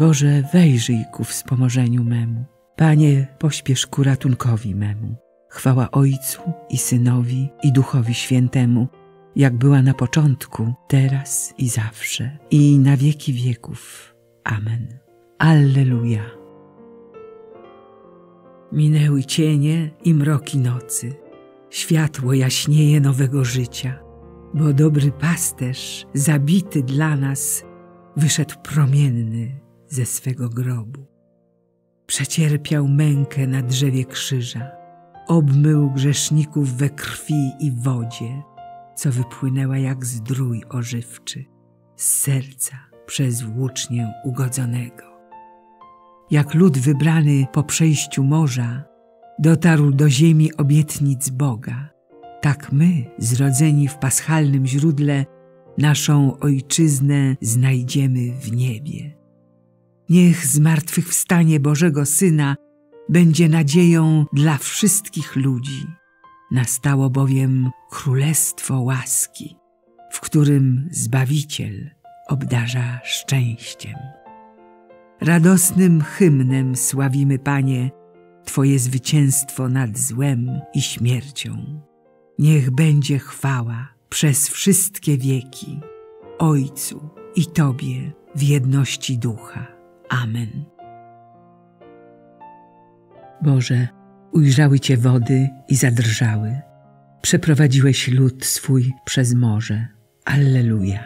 Boże, wejrzyj ku wspomożeniu memu. Panie, pośpiesz ku ratunkowi memu. Chwała Ojcu i Synowi i Duchowi Świętemu, jak była na początku, teraz i zawsze, i na wieki wieków. Amen. Alleluja. Minęły cienie i mroki nocy. Światło jaśnieje nowego życia, bo dobry pasterz, zabity dla nas, wyszedł promienny ze swego grobu. Przecierpiał mękę na drzewie krzyża, obmył grzeszników we krwi i wodzie, co wypłynęła jak zdrój ożywczy z serca przez włócznię ugodzonego. Jak lud wybrany po przejściu morza dotarł do ziemi obietnic Boga, tak my, zrodzeni w paschalnym źródle, naszą ojczyznę znajdziemy w niebie. Niech zmartwychwstanie Bożego Syna będzie nadzieją dla wszystkich ludzi. Nastało bowiem królestwo łaski, w którym Zbawiciel obdarza szczęściem. Radosnym hymnem sławimy, Panie, Twoje zwycięstwo nad złem i śmiercią. Niech będzie chwała przez wszystkie wieki Ojcu i Tobie w jedności Ducha. Amen. Boże, ujrzały Cię wody i zadrżały. Przeprowadziłeś lud swój przez morze. Alleluja.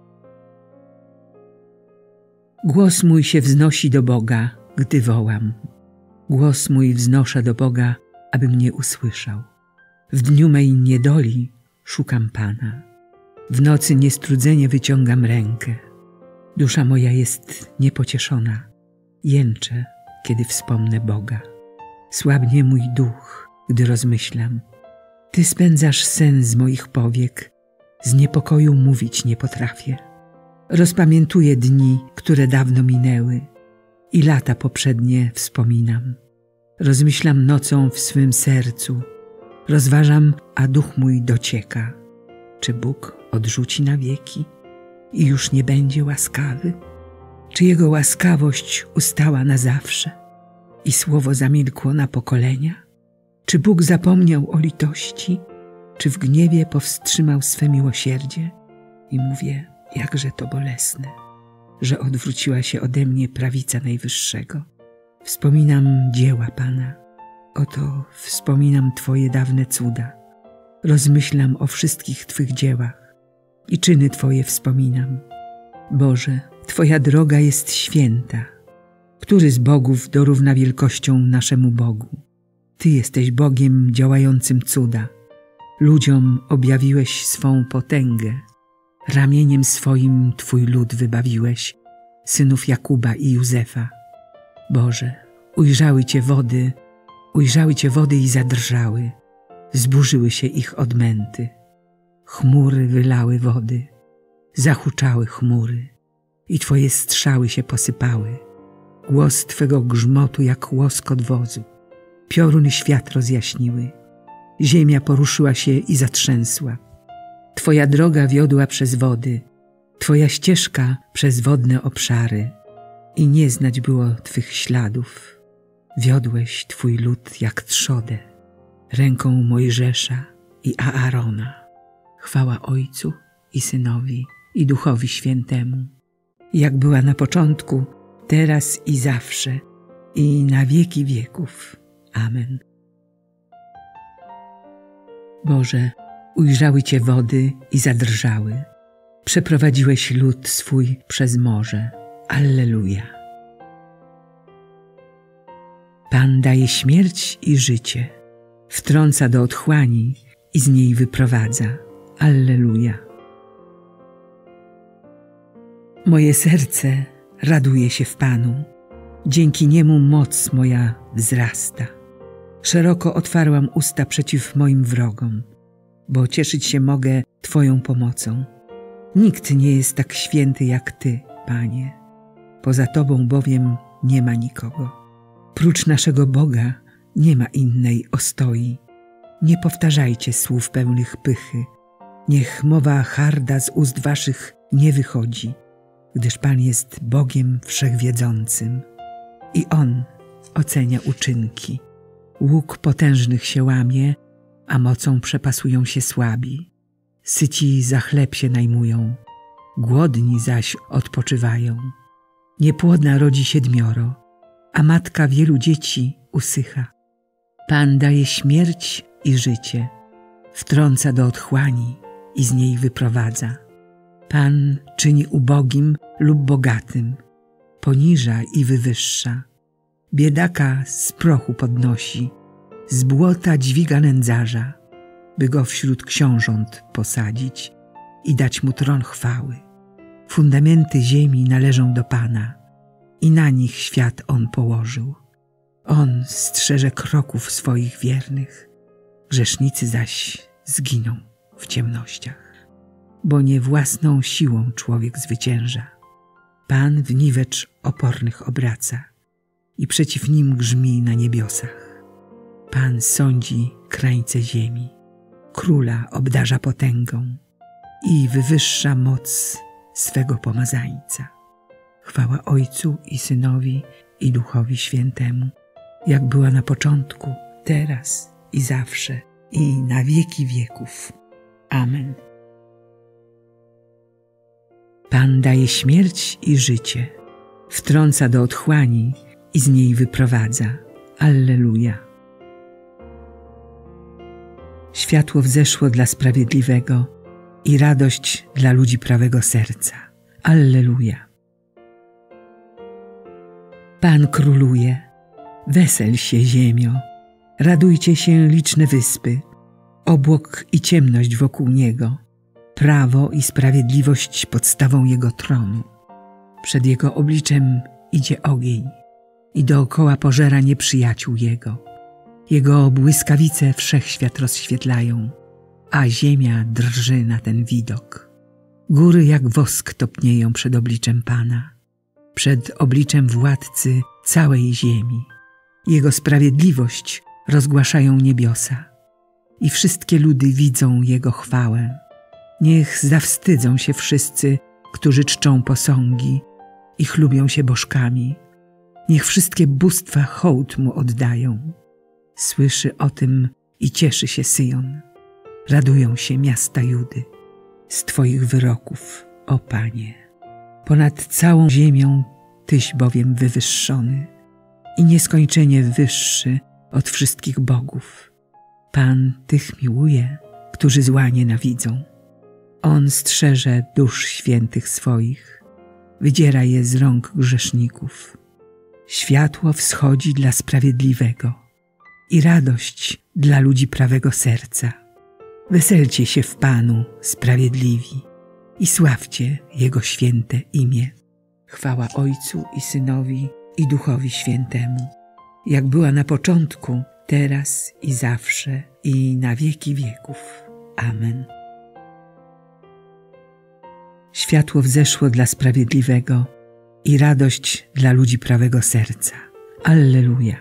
Głos mój się wznosi do Boga, gdy wołam. Głos mój wznoszę do Boga, aby mnie usłyszał. W dniu mej niedoli szukam Pana. W nocy niestrudzenie wyciągam rękę. Dusza moja jest niepocieszona. Jęczę, kiedy wspomnę Boga. Słabnie mój duch, gdy rozmyślam. Ty spędzasz sen z moich powiek. Z niepokoju mówić nie potrafię. Rozpamiętuję dni, które dawno minęły i lata poprzednie wspominam. Rozmyślam nocą w swym sercu. Rozważam, a duch mój docieka. Czy Bóg odrzuci na wieki i już nie będzie łaskawy? Czy Jego łaskawość ustała na zawsze i słowo zamilkło na pokolenia? Czy Bóg zapomniał o litości? Czy w gniewie powstrzymał swe miłosierdzie? I mówię, jakże to bolesne, że odwróciła się ode mnie prawica Najwyższego. Wspominam dzieła Pana. Oto wspominam Twoje dawne cuda. Rozmyślam o wszystkich Twych dziełach i czyny Twoje wspominam. Boże, Twoja droga jest święta. Który z bogów dorówna wielkością naszemu Bogu? Ty jesteś Bogiem działającym cuda. Ludziom objawiłeś swą potęgę. Ramieniem swoim Twój lud wybawiłeś, synów Jakuba i Józefa. Boże, ujrzały Cię wody i zadrżały. Zburzyły się ich odmęty. Chmury wylały wody, zahuczały chmury i Twoje strzały się posypały. Głos Twego grzmotu jak łoskot wozu. Pioruny świat rozjaśniły. Ziemia poruszyła się i zatrzęsła. Twoja droga wiodła przez wody, Twoja ścieżka przez wodne obszary i nie znać było Twych śladów. Wiodłeś Twój lud jak trzodę, ręką Mojżesza i Aarona. Chwała Ojcu i Synowi i Duchowi Świętemu, jak była na początku, teraz i zawsze, i na wieki wieków. Amen. Boże, ujrzały Cię wody i zadrżały. Przeprowadziłeś lud swój przez morze. Alleluja. Pan daje śmierć i życie. Wtrąca do otchłani i z niej wyprowadza. Alleluja. Moje serce raduje się w Panu. Dzięki Niemu moc moja wzrasta. Szeroko otwarłam usta przeciw moim wrogom, bo cieszyć się mogę Twoją pomocą. Nikt nie jest tak święty jak Ty, Panie. Poza Tobą bowiem nie ma nikogo. Prócz naszego Boga nie ma innej ostoi. Nie powtarzajcie słów pełnych pychy. Niech mowa harda z ust Waszych nie wychodzi. gdyż Pan jest Bogiem Wszechwiedzącym i On ocenia uczynki. Łuk potężnych się łamie, a mocą przepasują się słabi. Syci za chleb się najmują, głodni zaś odpoczywają. Niepłodna rodzi 7, a matka wielu dzieci usycha. Pan daje śmierć i życie, wtrąca do otchłani i z niej wyprowadza. Pan czyni ubogim lub bogatym, poniża i wywyższa. Biedaka z prochu podnosi, z błota dźwiga nędzarza, by go wśród książąt posadzić i dać mu tron chwały. Fundamenty ziemi należą do Pana i na nich świat On położył. On strzeże kroków swoich wiernych, grzesznicy zaś zginą w ciemnościach. Bo nie własną siłą człowiek zwycięża. Pan w niwecz opornych obraca i przeciw nim grzmi na niebiosach. Pan sądzi krańce ziemi, króla obdarza potęgą i wywyższa moc swego pomazańca. Chwała Ojcu i Synowi i Duchowi Świętemu, jak była na początku, teraz i zawsze, i na wieki wieków. Amen. Pan daje śmierć i życie, wtrąca do otchłani i z niej wyprowadza. Alleluja. Światło wzeszło dla sprawiedliwego i radość dla ludzi prawego serca. Alleluja. Pan króluje, wesel się ziemio, radujcie się liczne wyspy, obłok i ciemność wokół niego, prawo i sprawiedliwość podstawą jego tronu. Przed jego obliczem idzie ogień i dookoła pożera nieprzyjaciół jego. Jego błyskawice wszechświat rozświetlają, a ziemia drży na ten widok. Góry jak wosk topnieją przed obliczem Pana, przed obliczem władcy całej ziemi. Jego sprawiedliwość rozgłaszają niebiosa i wszystkie ludy widzą Jego chwałę. Niech zawstydzą się wszyscy, którzy czczą posągi i chlubią się bożkami. Niech wszystkie bóstwa hołd Mu oddają. Słyszy o tym i cieszy się Syjon. Radują się miasta Judy z Twoich wyroków, o Panie. Ponad całą ziemią Tyś bowiem wywyższony i nieskończenie wyższy od wszystkich bogów. Pan tych miłuje, którzy zła nienawidzą. On strzeże dusz świętych swoich, wydziera je z rąk grzeszników. Światło wschodzi dla sprawiedliwego i radość dla ludzi prawego serca. Weselcie się w Panu, sprawiedliwi, i sławcie Jego święte imię. Chwała Ojcu i Synowi i Duchowi Świętemu, jak była na początku, teraz i zawsze, i na wieki wieków. Amen. Światło wzeszło dla sprawiedliwego i radość dla ludzi prawego serca. Alleluja.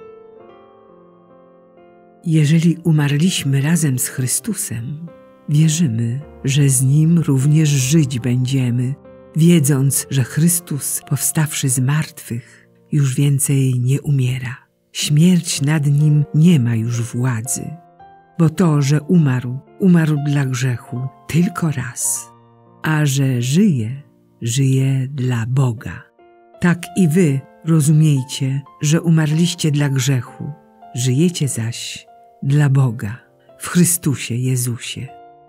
Jeżeli umarliśmy razem z Chrystusem, wierzymy, że z Nim również żyć będziemy, wiedząc, że Chrystus, powstawszy z martwych, już więcej nie umiera. Śmierć nad Nim nie ma już władzy, bo to, że umarł dla grzechu tylko raz, a że żyje dla Boga. Tak i wy rozumiejcie, że umarliście dla grzechu, żyjecie zaś dla Boga w Chrystusie Jezusie.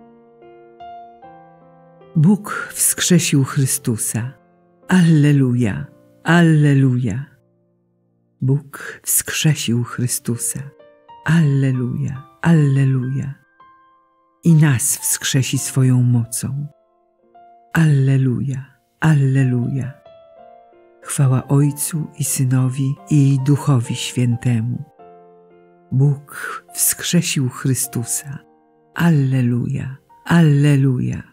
Bóg wskrzesił Chrystusa. Alleluja, alleluja. Bóg wskrzesił Chrystusa. Alleluja, alleluja. I nas wskrzesi swoją mocą. Alleluja, alleluja. Chwała Ojcu i Synowi i Duchowi Świętemu. Bóg wskrzesił Chrystusa. Alleluja, alleluja.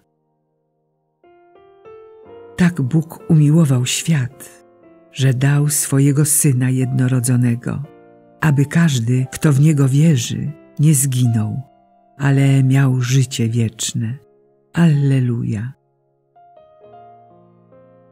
Tak Bóg umiłował świat, że dał swojego Syna jednorodzonego, aby każdy, kto w Niego wierzy, nie zginął, ale miał życie wieczne. Alleluja.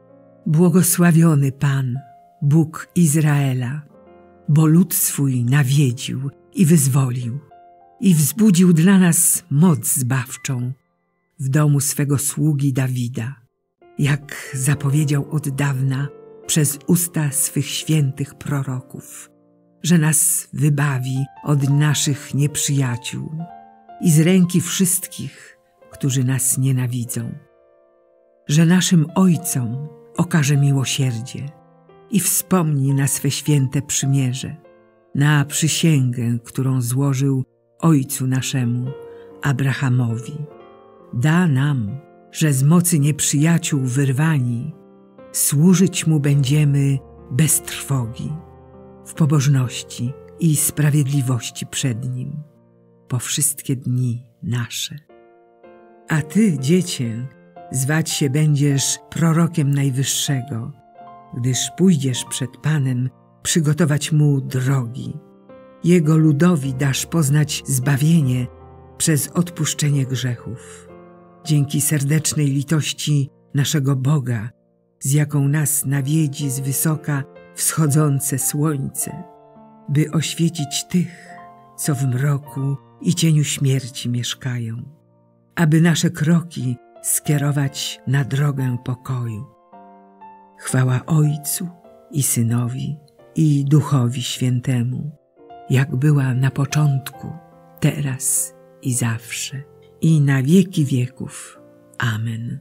Błogosławiony Pan, Bóg Izraela, bo lud swój nawiedził i wyzwolił i wzbudził dla nas moc zbawczą w domu swego sługi Dawida, jak zapowiedział od dawna przez usta swych świętych proroków, że nas wybawi od naszych nieprzyjaciół i z ręki wszystkich, którzy nas nienawidzą, że naszym ojcom okaże miłosierdzie i wspomni na swe święte przymierze, na przysięgę, którą złożył ojcu naszemu, Abrahamowi. Da nam, że z mocy nieprzyjaciół wyrwani, służyć Mu będziemy bez trwogi, w pobożności i sprawiedliwości przed Nim, po wszystkie dni nasze. A Ty, Dziecię, zwać się będziesz prorokiem Najwyższego, gdyż pójdziesz przed Panem przygotować Mu drogi. Jego ludowi dasz poznać zbawienie przez odpuszczenie grzechów. Dzięki serdecznej litości naszego Boga, z jaką nas nawiedzi z wysoka wschodzące słońce, by oświecić tych, co w mroku i cieniu śmierci mieszkają, aby nasze kroki skierować na drogę pokoju. Chwała Ojcu i Synowi i Duchowi Świętemu, jak była na początku, teraz i zawsze, i na wieki wieków. Amen.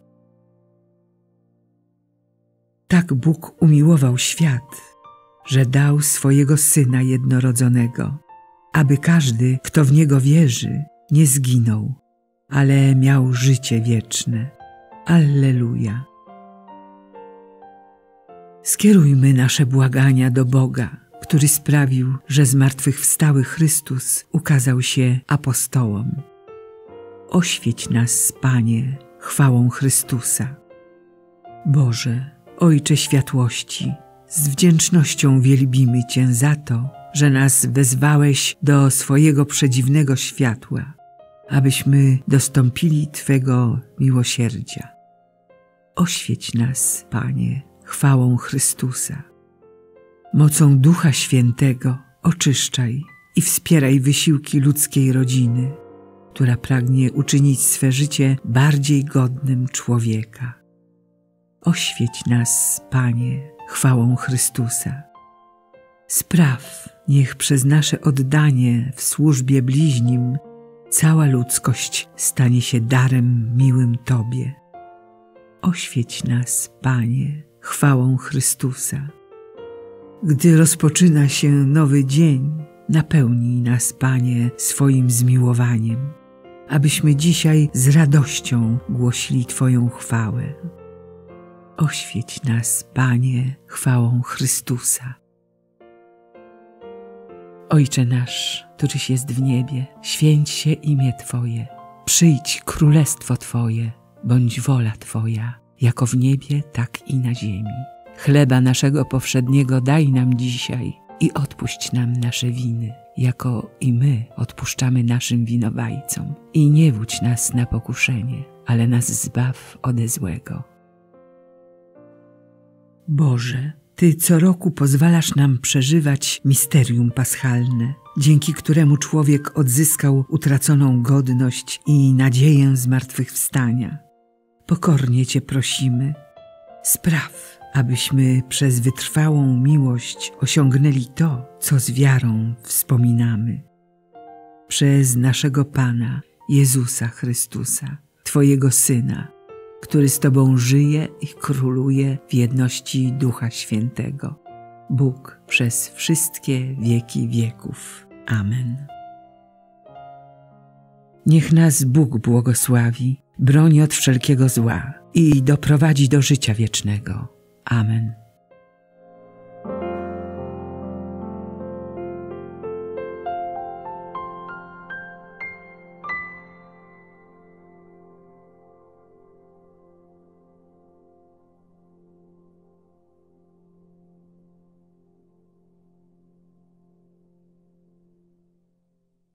Tak Bóg umiłował świat, że dał swojego Syna jednorodzonego, aby każdy, kto w Niego wierzy, nie zginął, ale miał życie wieczne. Alleluja. Skierujmy nasze błagania do Boga, który sprawił, że zmartwychwstały Chrystus ukazał się apostołom. Oświeć nas, Panie, chwałą Chrystusa. Boże, Ojcze światłości, z wdzięcznością wielbimy Cię za to, że nas wezwałeś do swojego przedziwnego światła, abyśmy dostąpili Twego miłosierdzia. Oświeć nas, Panie, chwałą Chrystusa. Mocą Ducha Świętego oczyszczaj i wspieraj wysiłki ludzkiej rodziny, która pragnie uczynić swe życie bardziej godnym człowieka. Oświeć nas, Panie, chwałą Chrystusa. Spraw, niech przez nasze oddanie w służbie bliźnim cała ludzkość stanie się darem miłym Tobie. Oświeć nas, Panie, chwałą Chrystusa. Gdy rozpoczyna się nowy dzień, napełnij nas, Panie, swoim zmiłowaniem, abyśmy dzisiaj z radością głosili Twoją chwałę. Oświeć nas, Panie, chwałą Chrystusa. Ojcze nasz, któryś jest w niebie, święć się imię Twoje. Przyjdź królestwo Twoje, bądź wola Twoja, jako w niebie, tak i na ziemi. Chleba naszego powszedniego daj nam dzisiaj i odpuść nam nasze winy, jako i my odpuszczamy naszym winowajcom. I nie wódź nas na pokuszenie, ale nas zbaw ode złego. Boże, Ty co roku pozwalasz nam przeżywać misterium paschalne, dzięki któremu człowiek odzyskał utraconą godność i nadzieję zmartwychwstania. Pokornie Cię prosimy, spraw, abyśmy przez wytrwałą miłość osiągnęli to, co z wiarą wspominamy. Przez naszego Pana, Jezusa Chrystusa, Twojego Syna, który z Tobą żyje i króluje w jedności Ducha Świętego, Bóg przez wszystkie wieki wieków. Amen. Niech nas Bóg błogosławi, broni od wszelkiego zła i doprowadzi do życia wiecznego. Amen.